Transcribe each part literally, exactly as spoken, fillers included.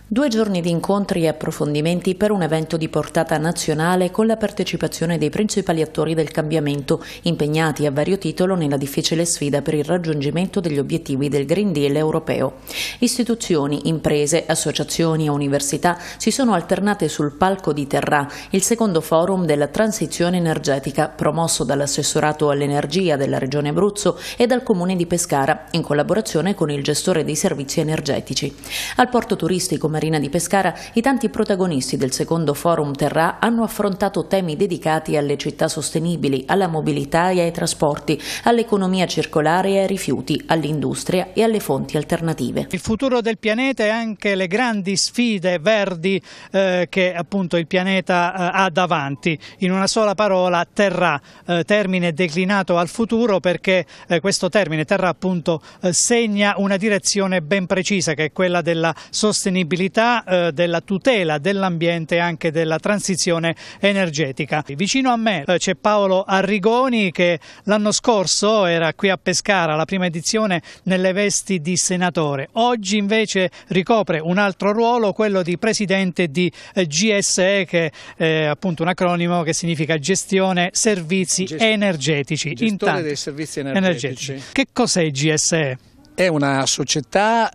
Due giorni di incontri e approfondimenti per un evento di portata nazionale con la partecipazione dei principali attori del cambiamento, impegnati a vario titolo nella difficile sfida per il raggiungimento degli obiettivi del Green Deal europeo. Istituzioni, imprese, associazioni e università si sono alternate sul palco di Terrà, il secondo forum della transizione energetica promosso dall'assessorato all'energia della Regione Abruzzo e dal Comune di Pescara, in collaborazione con il gestore dei servizi energetici. Al porto turistico Marina di Pescara, i tanti protagonisti del secondo forum Terrà hanno affrontato temi dedicati alle città sostenibili, alla mobilità e ai trasporti, all'economia circolare e ai rifiuti, all'industria e alle fonti alternative. Il futuro del pianeta e anche le grandi sfide verdi eh, che appunto il pianeta eh, ha davanti. In una sola parola, Terrà, eh, termine declinato al futuro perché eh, questo termine Terrà appunto eh, segna una direzione ben precisa, che è quella della sostenibilità, eh, della tutela dell'ambiente e anche della transizione energetica. Vicino a me eh, c'è Paolo Arrigoni, che l'anno scorso era qui a Pescara alla prima edizione nelle vesti di senatore. Oggi invece ricopre un altro ruolo, quello di presidente di eh, G S E, che è appunto un acronimo che significa gestione servizi Gest- energetici. Gestore Intanto, dei servizi energetici. energetici. Che cos'è G S E? È una società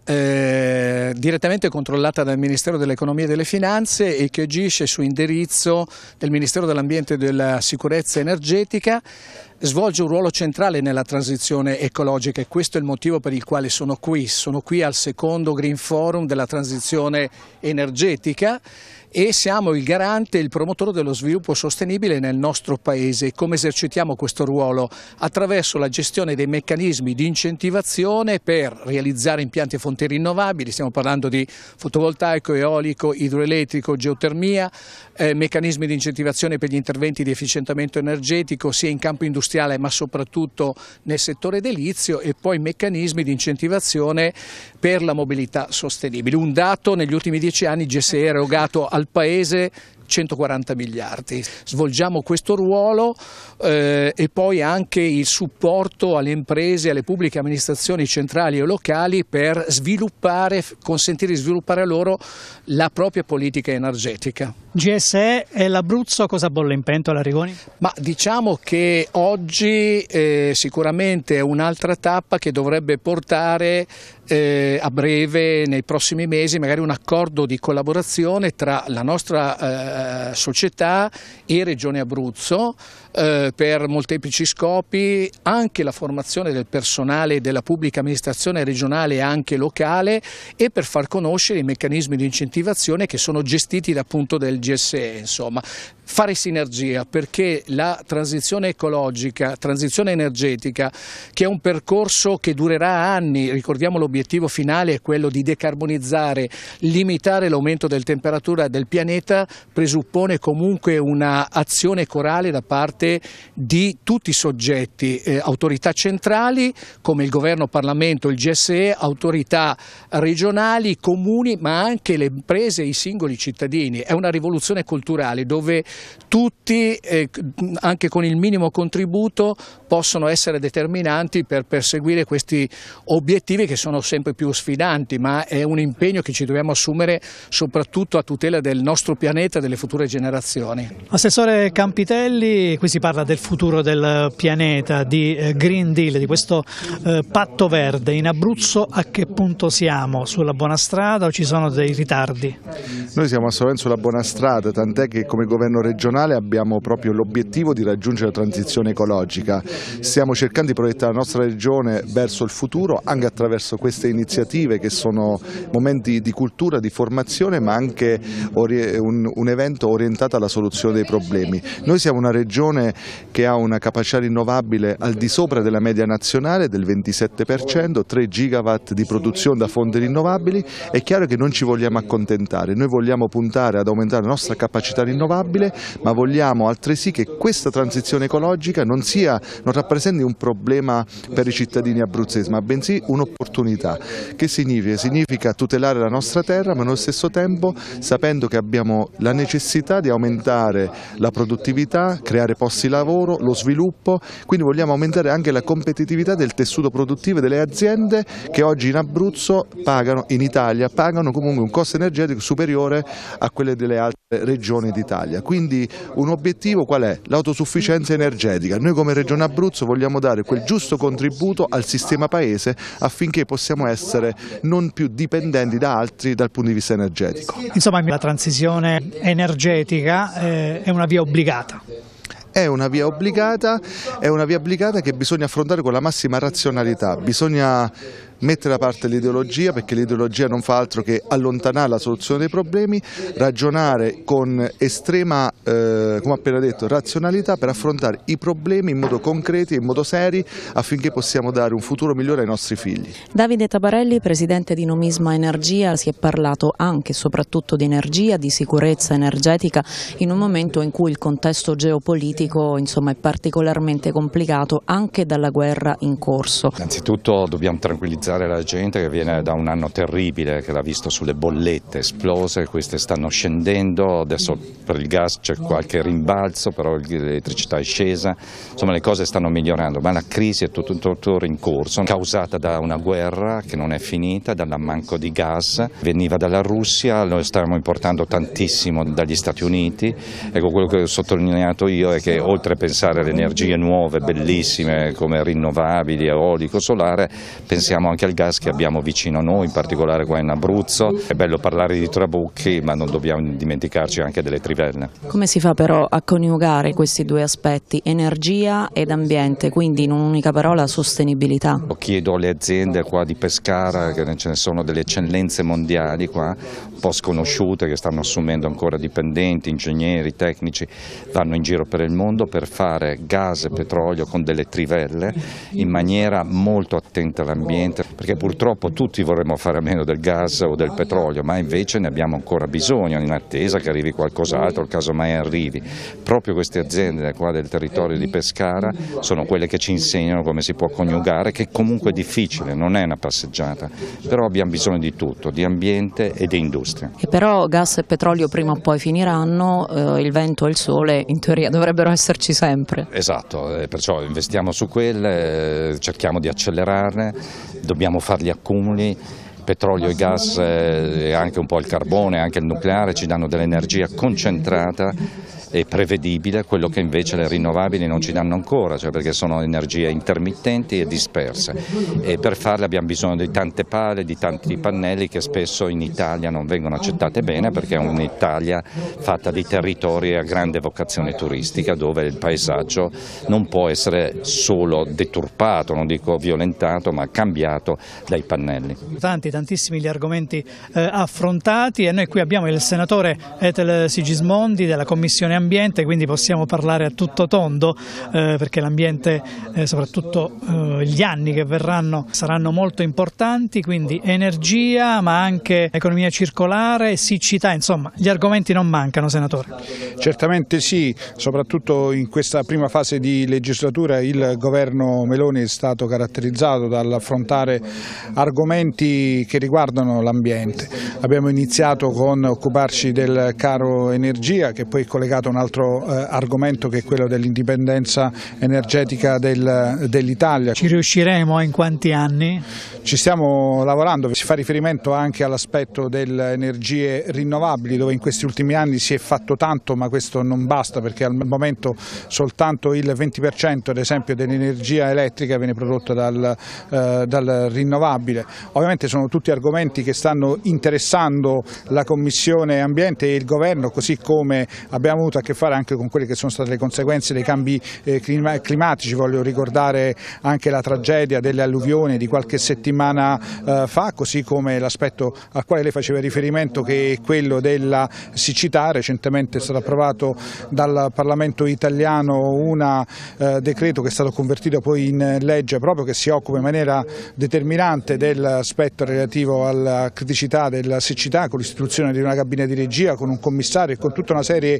eh, direttamente controllata dal Ministero dell'Economia e delle Finanze e che agisce su indirizzo del Ministero dell'Ambiente e della Sicurezza Energetica. Svolge un ruolo centrale nella transizione ecologica e questo è il motivo per il quale sono qui. Sono qui al secondo Green Forum della transizione energetica e siamo il garante e il promotore dello sviluppo sostenibile nel nostro Paese. Come esercitiamo questo ruolo? Attraverso la gestione dei meccanismi di incentivazione per realizzare impianti a fonti rinnovabili, stiamo parlando di fotovoltaico, eolico, idroelettrico, geotermia, eh, meccanismi di incentivazione per gli interventi di efficientamento energetico sia in campo industriale ma soprattutto nel settore edilizio e poi meccanismi di incentivazione per la mobilità sostenibile. Un dato: negli ultimi dieci anni G S E ha erogato al Paese centoquaranta miliardi. Svolgiamo questo ruolo eh, e poi anche il supporto alle imprese e alle pubbliche amministrazioni centrali e locali per sviluppare, consentire di sviluppare a loro la propria politica energetica. G S E e l'Abruzzo cosa bolle in pentola, Arrigoni? Ma diciamo che oggi eh, sicuramente è un'altra tappa che dovrebbe portare eh, a breve, nei prossimi mesi, magari un accordo di collaborazione tra la nostra eh, società e Regione Abruzzo eh, per molteplici scopi, anche la formazione del personale della pubblica amministrazione regionale e anche locale e per far conoscere i meccanismi di incentivazione che sono gestiti appunto del G S E, insomma. Fare sinergia, perché la transizione ecologica, transizione energetica, che è un percorso che durerà anni, ricordiamo l'obiettivo finale è quello di decarbonizzare, limitare l'aumento della temperatura del pianeta, presuppone comunque un'azione corale da parte di tutti i soggetti, eh, autorità centrali come il governo, Parlamento, il G S E, autorità regionali, comuni, ma anche le imprese e i singoli cittadini. È una rivoluzione culturale dove tutti, eh, anche con il minimo contributo, possono essere determinanti per perseguire questi obiettivi che sono sempre più sfidanti, ma è un impegno che ci dobbiamo assumere soprattutto a tutela del nostro pianeta e delle future generazioni. Assessore Campitelli, qui si parla del futuro del pianeta, di eh, Green Deal, di questo eh, patto verde. In Abruzzo a che punto siamo? Sulla buona strada o ci sono dei ritardi? Noi siamo assolutamente sulla buona strada, tant'è che come governo regionale abbiamo proprio l'obiettivo di raggiungere la transizione ecologica. Stiamo cercando di proiettare la nostra regione verso il futuro anche attraverso queste iniziative che sono momenti di cultura, di formazione, ma anche un, un evento orientato alla soluzione dei problemi. Noi siamo una regione che ha una capacità rinnovabile al di sopra della media nazionale del ventisette per cento, tre gigawatt di produzione da fonti rinnovabili. È chiaro che non ci vogliamo accontentare, noi vogliamo puntare ad aumentare la nostra capacità rinnovabile fare, ma vogliamo altresì che questa transizione ecologica non sia, non rappresenti un problema per i cittadini abruzzesi, ma bensì un'opportunità. Che significa? Significa tutelare la nostra terra, ma nello stesso tempo sapendo che abbiamo la necessità di aumentare la produttività, creare posti di lavoro, lo sviluppo, quindi vogliamo aumentare anche la competitività del tessuto produttivo delle aziende che oggi in Abruzzo pagano, in Italia pagano comunque un costo energetico superiore a quelle delle altre regioni d'Italia. Quindi un obiettivo qual è? L'autosufficienza energetica. Noi come Regione Abruzzo vogliamo dare quel giusto contributo al sistema paese affinché possiamo essere non più dipendenti da altri dal punto di vista energetico. Insomma, la transizione energetica eh, è una via obbligata. È una via obbligata, è una via obbligata che bisogna affrontare con la massima razionalità, bisogna mettere da parte l'ideologia, perché l'ideologia non fa altro che allontanare la soluzione dei problemi, ragionare con estrema, eh, come ho appena detto, razionalità per affrontare i problemi in modo concreto e in modo serio affinché possiamo dare un futuro migliore ai nostri figli. Davide Tabarelli, presidente di Nomisma Energia, si è parlato anche e soprattutto di energia, di sicurezza energetica in un momento in cui il contesto geopolitico insomma, è particolarmente complicato anche dalla guerra in corso. Innanzitutto dobbiamo tranquillizzare la gente che viene da un anno terribile, che l'ha visto sulle bollette esplose, queste stanno scendendo, adesso per il gas c'è qualche rimbalzo, però l'elettricità è scesa, insomma le cose stanno migliorando, ma la crisi è tutto, tutto in corso, causata da una guerra che non è finita, dall'ammanco di gas, veniva dalla Russia, lo stiamo importando tantissimo dagli Stati Uniti. Ecco, quello che ho sottolineato io è che oltre a pensare alle energie nuove, bellissime come rinnovabili, eolico, solare, pensiamo anche al gas che abbiamo vicino a noi, in particolare qua in Abruzzo. È bello parlare di trabucchi, ma non dobbiamo dimenticarci anche delle trivelle. Come si fa però a coniugare questi due aspetti, energia ed ambiente, quindi in un'unica parola sostenibilità? Chiedo alle aziende qua di Pescara, che ce ne sono delle eccellenze mondiali qua, un po' sconosciute, che stanno assumendo ancora dipendenti, ingegneri, tecnici, vanno in giro per il mondo per fare gas e petrolio con delle trivelle in maniera molto attenta all'ambiente, perché purtroppo tutti vorremmo fare a meno del gas o del petrolio, ma invece ne abbiamo ancora bisogno in attesa che arrivi qualcos'altro, caso mai arrivi. Proprio queste aziende qua del territorio di Pescara sono quelle che ci insegnano come si può coniugare, che comunque è difficile, non è una passeggiata, però abbiamo bisogno di tutto, di ambiente e di industria. E però gas e petrolio prima o poi finiranno, eh, il vento e il sole in teoria dovrebbero esserci sempre. Esatto, eh, perciò investiamo su quelle, eh, cerchiamo di accelerarne, dobbiamo fare gli accumuli. Petrolio e gas e anche un po' il carbone, anche il nucleare ci danno dell'energia concentrata e prevedibile, quello che invece le rinnovabili non ci danno ancora, cioè perché sono energie intermittenti e disperse, e per farle abbiamo bisogno di tante pale, di tanti pannelli che spesso in Italia non vengono accettate bene, perché è un'Italia fatta di territori a grande vocazione turistica, dove il paesaggio non può essere solo deturpato, non dico violentato, ma cambiato dai pannelli. Tanti, tantissimi gli argomenti eh, affrontati, e noi qui abbiamo il senatore Ethel Sigismondi della Commissione Ambiente, quindi possiamo parlare a tutto tondo eh, perché l'ambiente, eh, soprattutto eh, gli anni che verranno, saranno molto importanti, quindi energia ma anche economia circolare, siccità, insomma gli argomenti non mancano, senatore. Certamente sì, soprattutto in questa prima fase di legislatura il governo Meloni è stato caratterizzato dall'affrontare argomenti che riguardano l'ambiente. Abbiamo iniziato con occuparci del caro energia, che poi è collegato a un altro eh, argomento, che è quello dell'indipendenza energetica del, dell'Italia. Ci riusciremo in quanti anni? Ci stiamo lavorando, si fa riferimento anche all'aspetto delle energie rinnovabili, dove in questi ultimi anni si è fatto tanto, ma questo non basta, perché al momento soltanto il venti per cento ad esempio dell'energia elettrica viene prodotta dal, eh, dal rinnovabile. Ovviamente sono tutti argomenti che stanno interessando la Commissione Ambiente e il Governo, così come abbiamo avuto a che fare anche con quelle che sono state le conseguenze dei cambi eh, climatici. Voglio ricordare anche la tragedia delle alluvioni di qualche settimana eh, fa, così come l'aspetto al quale lei faceva riferimento, che è quello della siccità. Recentemente è stato approvato dal Parlamento italiano un eh, decreto che è stato convertito poi in legge, proprio che si occupa in maniera determinante dell'aspetto relativo alla criticità della siccità, con l'istituzione di una cabina di regia, con un commissario e con tutta una serie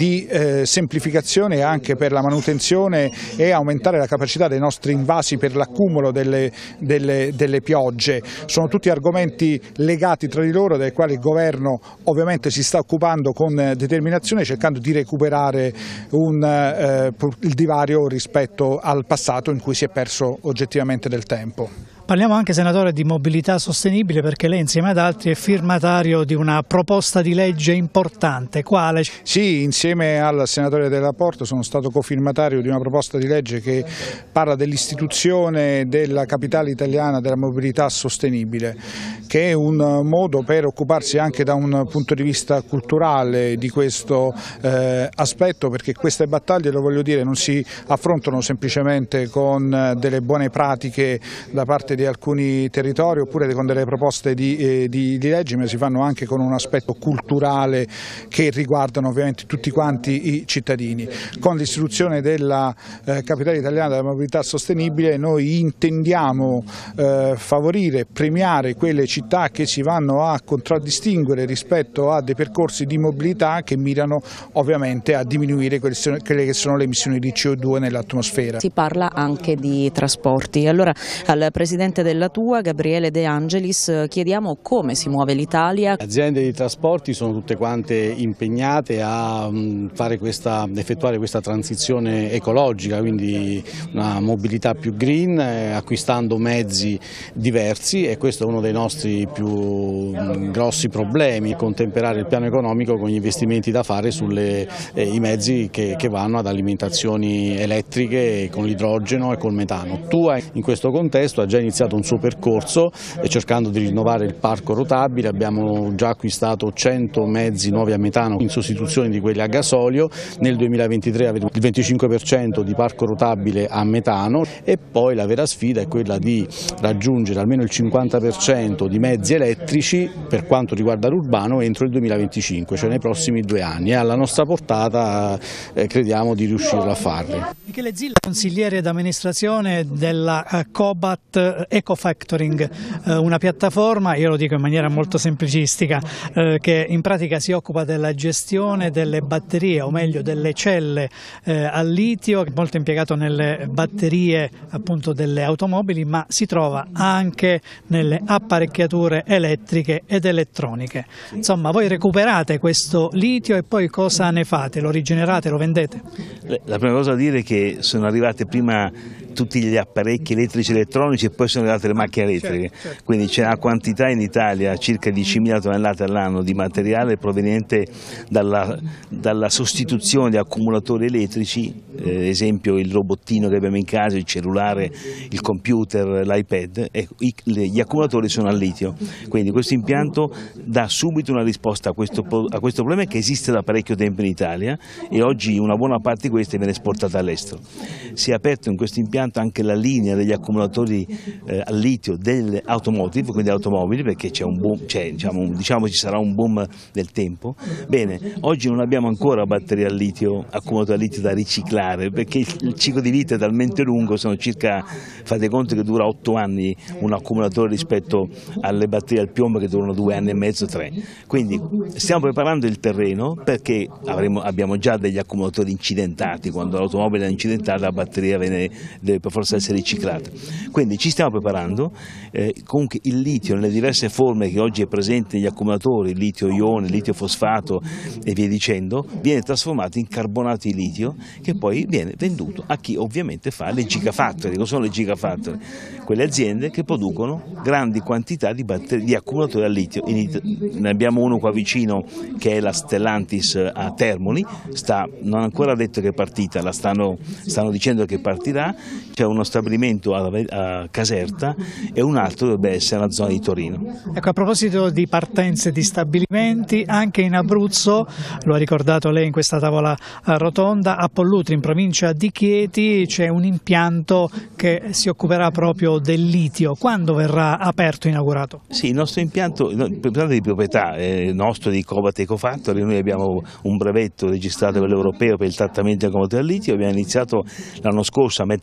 di eh, semplificazione anche per la manutenzione e aumentare la capacità dei nostri invasi per l'accumulo delle, delle, delle piogge. Sono tutti argomenti legati tra di loro, dai quali il governo ovviamente si sta occupando con determinazione, cercando di recuperare un, eh, il divario rispetto al passato in cui si è perso oggettivamente del tempo. Parliamo anche, senatore, di mobilità sostenibile, perché lei insieme ad altri è firmatario di una proposta di legge importante. Quale? Sì, insieme al senatore Della Porta sono stato cofirmatario di una proposta di legge che parla dell'istituzione della capitale italiana della mobilità sostenibile, che è un modo per occuparsi anche da un punto di vista culturale di questo eh, aspetto, perché queste battaglie, lo voglio dire, non si affrontano semplicemente con delle buone pratiche da parte di di alcuni territori oppure con delle proposte di, eh, di, di leggi, ma si fanno anche con un aspetto culturale che riguardano ovviamente tutti quanti i cittadini. Con l'istituzione della eh, capitale italiana della mobilità sostenibile noi intendiamo eh, favorire, premiare quelle città che si vanno a contraddistinguere rispetto a dei percorsi di mobilità che mirano ovviamente a diminuire quelle, quelle che sono le emissioni di C O due nell'atmosfera. Si parla anche di trasporti. Allora, al Presidente della T U A, Gabriele De Angelis, chiediamo come si muove l'Italia. Le aziende di trasporti sono tutte quante impegnate a fare questa, effettuare questa transizione ecologica, quindi una mobilità più green, acquistando mezzi diversi, e questo è uno dei nostri più grossi problemi, contemperare il piano economico con gli investimenti da fare sui eh, mezzi che, che vanno ad alimentazioni elettriche con l'idrogeno e col metano. T U A in questo contesto ha già iniziato un suo percorso cercando di rinnovare il parco rotabile. Abbiamo già acquistato cento mezzi nuovi a metano in sostituzione di quelli a gasolio. Nel duemilaventitré avremo il venticinque per cento di parco rotabile a metano, e poi la vera sfida è quella di raggiungere almeno il cinquanta per cento di mezzi elettrici per quanto riguarda l'urbano entro il duemilaventicinque, cioè nei prossimi due anni, e alla nostra portata eh, crediamo di riuscirlo a farli. Michele Zilla, consigliere d'amministrazione della Cobat Ecofactoring, una piattaforma, io lo dico in maniera molto semplicistica, che in pratica si occupa della gestione delle batterie, o meglio delle celle al litio, molto impiegato nelle batterie appunto delle automobili, ma si trova anche nelle apparecchiature elettriche ed elettroniche. Insomma, voi recuperate questo litio e poi cosa ne fate? Lo rigenerate, lo vendete? La prima cosa da dire è che sono arrivate prima tutti gli apparecchi elettrici e elettronici e poi sono arrivate le macchine elettriche, certo, certo. Quindi c'è una quantità in Italia, circa diecimila tonnellate all'anno di materiale proveniente dalla, dalla sostituzione di accumulatori elettrici, eh, esempio il robottino che abbiamo in casa, il cellulare, il computer, l'iPad, e gli accumulatori sono al litio, quindi questo impianto dà subito una risposta a questo, a questo problema che esiste da parecchio tempo in Italia, e oggi una buona parte di queste viene esportata all'estero. Si è aperto in questo impianto anche la linea degli accumulatori eh, al litio delle automotive, quindi automobili, perché c'è un boom, c'è, diciamo, diciamo ci sarà un boom del tempo. Bene, oggi non abbiamo ancora batterie al litio, accumulatori al litio da riciclare, perché il ciclo di vita è talmente lungo, sono circa, fate conto che dura otto anni un accumulatore rispetto alle batterie al piombo che durano due anni e mezzo, tre. Quindi stiamo preparando il terreno, perché avremo, abbiamo già degli accumulatori incidentati, quando l'automobile è incidentata la batteria viene, deve per forza essere riciclata. Quindi ci stiamo preparando, eh, comunque il litio nelle diverse forme che oggi è presente negli accumulatori, litio-ione, litio-fosfato e via dicendo, viene trasformato in carbonato di litio che poi viene venduto a chi ovviamente fa le gigafactory. Cosa sono le gigafactory? Quelle aziende che producono grandi quantità di, di accumulatori al litio. In, ne abbiamo uno qua vicino che è la Stellantis a Termoli, sta, non ha ancora detto che è partita, la stanno, stanno dicendo che partirà. C'è uno stabilimento a, a Caserta e un altro dovrebbe essere nella zona di Torino. Ecco, a proposito di partenze di stabilimenti, anche in Abruzzo, lo ha ricordato lei in questa tavola rotonda, a Pollutri, in provincia di Chieti, c'è un impianto che si occuperà proprio del litio. Quando verrà aperto, inaugurato? Sì, il nostro impianto, impianto di proprietà è nostro, di Cobat Ecofactory. Noi abbiamo un brevetto registrato a livello europeo per il trattamento del accumulatore al litio. Abbiamo iniziato l'anno scorso a mettere la prima pietra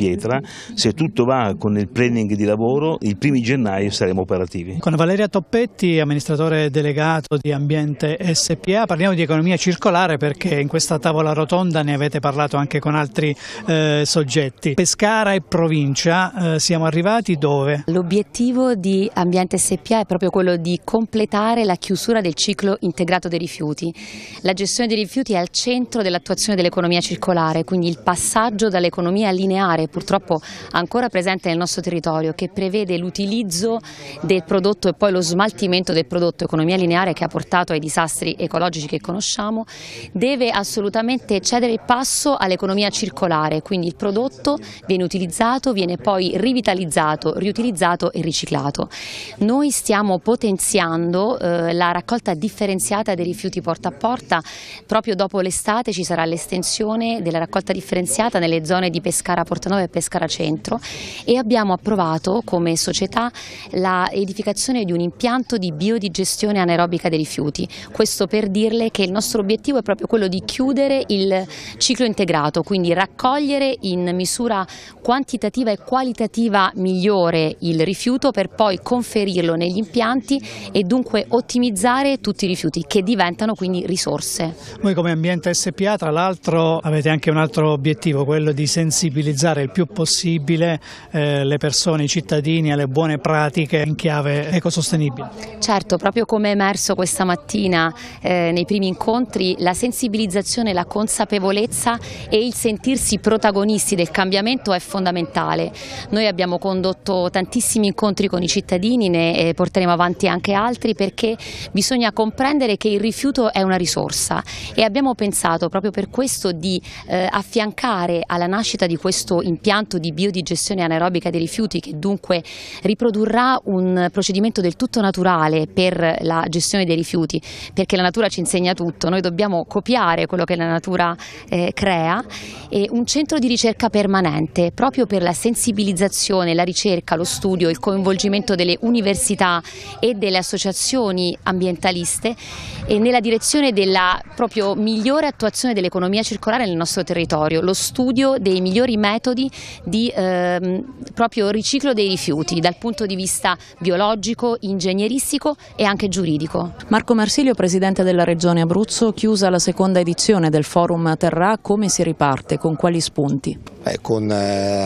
pietra, se tutto va con il planning di lavoro il primo gennaio saremo operativi. Con Valeria Toppetti, amministratore delegato di Ambiente S P A, parliamo di economia circolare perché in questa tavola rotonda ne avete parlato anche con altri eh, soggetti. Pescara e provincia, eh, siamo arrivati dove? L'obiettivo di Ambiente S P A è proprio quello di completare la chiusura del ciclo integrato dei rifiuti. La gestione dei rifiuti è al centro dell'attuazione dell'economia circolare, quindi il passaggio dall'economia lineare, purtroppo ancora presente nel nostro territorio, che prevede l'utilizzo del prodotto e poi lo smaltimento del prodotto, economia lineare che ha portato ai disastri ecologici che conosciamo, deve assolutamente cedere il passo all'economia circolare, quindi il prodotto viene utilizzato, viene poi rivitalizzato, riutilizzato e riciclato. Noi stiamo potenziando eh, la raccolta differenziata dei rifiuti porta a porta. Proprio dopo l'estate ci sarà l'estensione della raccolta differenziata nelle zone di Pescara Portanova e Pescara Centro e abbiamo approvato come società la edificazione di un impianto di biodigestione anaerobica dei rifiuti. Questo per dirle che il nostro obiettivo è proprio quello di chiudere il ciclo integrato, quindi raccogliere in misura quantitativa e qualitativa migliore il rifiuto per poi conferirlo negli impianti e dunque ottimizzare tutti i rifiuti che diventano quindi risorse. Voi come Ambiente S P A tra l'altro avete anche un altro obiettivo, quello di sensibilizzare il più possibile eh, le persone, i cittadini alle buone pratiche in chiave ecosostenibile. Certo, proprio come è emerso questa mattina eh, nei primi incontri, la sensibilizzazione, la consapevolezza e il sentirsi protagonisti del cambiamento è fondamentale. Noi abbiamo condotto tantissimi incontri con i cittadini, ne porteremo avanti anche altri perché bisogna comprendere che il rifiuto è una risorsa e abbiamo pensato proprio per questo di eh, affiancare alla nascita di questo impianto di biodigestione anaerobica dei rifiuti che dunque riprodurrà un procedimento del tutto naturale per la gestione dei rifiuti, perché la natura ci insegna tutto, noi dobbiamo copiare quello che la natura eh, crea, e un centro di ricerca permanente proprio per la sensibilizzazione, la ricerca, lo studio, il coinvolgimento delle università e delle associazioni ambientaliste e nella direzione della proprio migliore attuazione dell'economia circolare nel nostro territorio, lo studio dei migliori metodi di ehm, proprio riciclo dei rifiuti dal punto di vista biologico, ingegneristico e anche giuridico. Marco Marsilio, presidente della Regione Abruzzo, chiusa la seconda edizione del Forum Terrà, come si riparte, con quali spunti? Eh, con eh,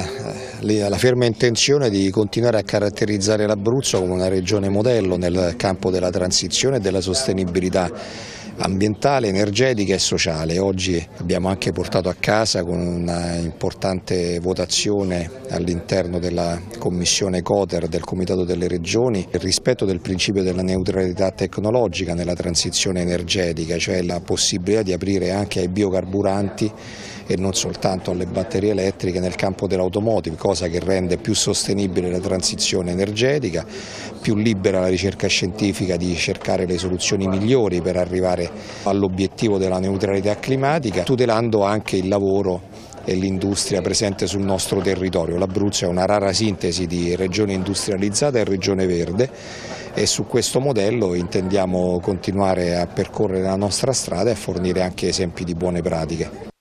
la ferma intenzione di continuare a caratterizzare l'Abruzzo come una regione modello nel campo della transizione e della sostenibilità ambientale, energetica e sociale. Oggi abbiamo anche portato a casa con una importante votazione all'interno della Commissione Coter del Comitato delle Regioni il rispetto del principio della neutralità tecnologica nella transizione energetica, cioè la possibilità di aprire anche ai biocarburanti e non soltanto alle batterie elettriche nel campo dell'automotive, cosa che rende più sostenibile la transizione energetica, più libera la ricerca scientifica di cercare le soluzioni migliori per arrivare all'obiettivo della neutralità climatica, tutelando anche il lavoro e l'industria presente sul nostro territorio. L'Abruzzo è una rara sintesi di regione industrializzata e regione verde e su questo modello intendiamo continuare a percorrere la nostra strada e fornire anche esempi di buone pratiche.